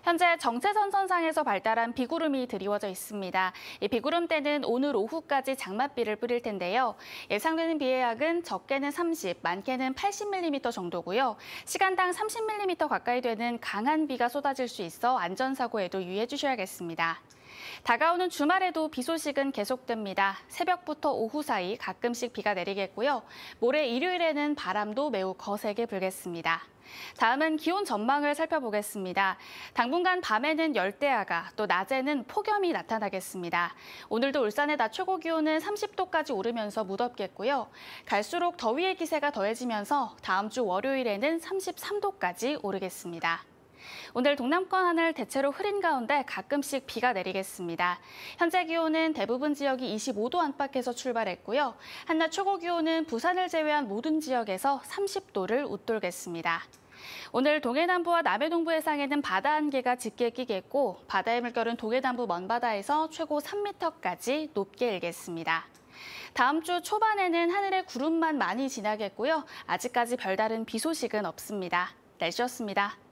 현재 정체선선상에서 발달한 비구름이 드리워져 있습니다. 이 비구름대는 오늘 오후까지 장맛비를 뿌릴 텐데요. 예상되는 비의 양은 적게는 30, 많게는 80mm 정도고요. 시간당 30mm 가까이 되는 강한 비가 쏟아질 수 있어 안전사고에도 유의해 주셔야겠습니다. 다가오는 주말에도 비 소식은 계속됩니다. 새벽부터 오후 사이 가끔씩 비가 내리겠고요. 모레 일요일에는 바람도 매우 거세게 불겠습니다. 다음은 기온 전망을 살펴보겠습니다. 당분간 밤에는 열대야가, 또 낮에는 폭염이 나타나겠습니다. 오늘도 울산의 낮 최고 기온은 30도까지 오르면서 무덥겠고요. 갈수록 더위의 기세가 더해지면서 다음 주 월요일에는 33도까지 오르겠습니다. 오늘 동남권 하늘 대체로 흐린 가운데 가끔씩 비가 내리겠습니다. 현재 기온은 대부분 지역이 25도 안팎에서 출발했고요. 한낮 최고 기온은 부산을 제외한 모든 지역에서 30도를 웃돌겠습니다. 오늘 동해남부와 남해동부 해상에는 바다 안개가 짙게 끼겠고 바다의 물결은 동해남부 먼바다에서 최고 3m까지 높게 일겠습니다. 다음 주 초반에는 하늘에 구름만 많이 지나겠고요. 아직까지 별다른 비 소식은 없습니다. 날씨였습니다.